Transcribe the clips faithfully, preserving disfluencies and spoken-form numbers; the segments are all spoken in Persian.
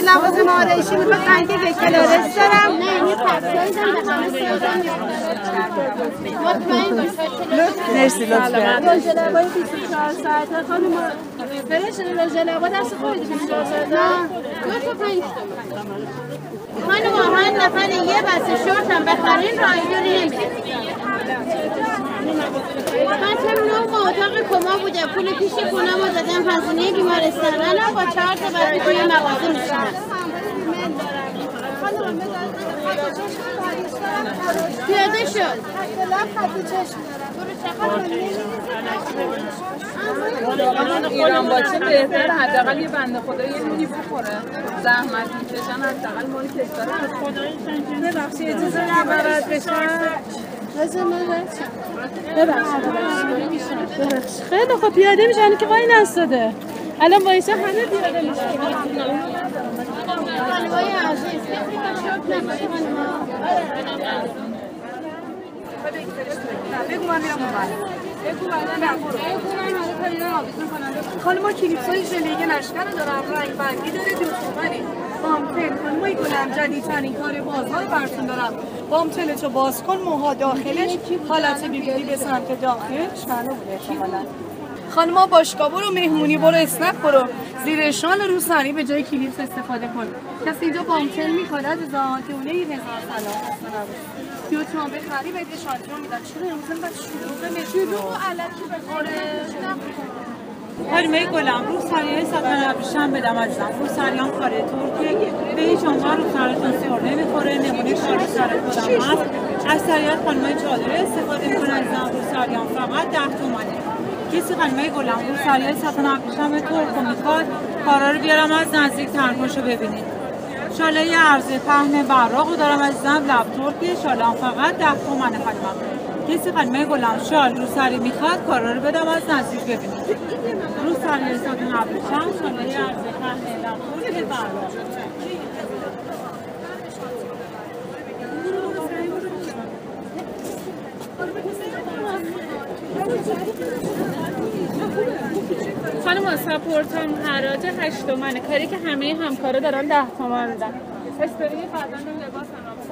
لوازم آرایشی میخواد رنگ کلارش دارم. نه یه پرسایزم به همه سایزم مطمئن باش. مرسی لطفا. رژ لبای بیست و چهار ساعته خانم فرش رژ لبا دست خودت بیست و چهار ساعته دو تا پنج تا خانم هر نفر یه بسته شورت هم بخرین رایدوری نمیده. من چه نوع با اتاق کما بوده پول پیش خونه ما دادم هزینه بیمارستان الان با چهار تا بسته توی مغازه میشونم. پیاده شد ایران باشه بهتره حداقل یه بنده خدا یه نونی بخوره زحمت میکشن حداقل مال کشور از خدای سنجونه بخشی اجازه نبرد بشن ببخش خیلی خوب پیاده میشن که وای نستاده الان وایسا همه پیاده میشن حلوای عزیز بگو من میرم اون بگو بعدا نبرو خانم ما کلیپسای ژله نشکر دارم رنگ بندی داره دوستومنی بامتل خانمای گلم جدیدترین کار بازار براتون دارم بامتل تو باز کن موها داخلش حالت بیبیلی به سمت داخل شانه بوده احتمالاً خانما باشگاه برو مهمونی برو اسنپ برو زیر شال روسری به جای کلیپس استفاده کن کسی اینجا بامتل میخواد از زاهاتونه این هزار سلام هستن یوتیوب بخری بهت شانتیون میدن چرا امروز انقدر شلوغه شلوغ و الکی بخوره خانمه گلم رو سریعه سطح نبریشم بدم عزیزم رو سریعم کاره ترکیه به هیچ عنوان رو سرتون سیار نمیخوره نمونه کار سر خودم هست اکثریت خانمای چادره استفاده میکنن عزیزم رو سریعم فقط ده تومنه کسی خانمه گلم رو سریعه سطح نبریشم ترک و میخواد کارا رو بیارم از نزدیک ترکاشو ببینید شاله عرضه پهن براقو دارم عزیزم لب ترکی شاله هم فقط ده تومنه خانمم کسی خانمه گلم شال رو سری میخواد کارا رو بدم از نزدیک ببینید رو سری ساعت نبریشم شاله عرضه پهن لب ترکی براق خانم ساپورت هم حراج هشت تومنه کاری که همه همکارا دارن ده تومن میدن استوری فرزند لباس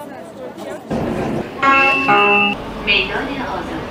هم میدان آزاد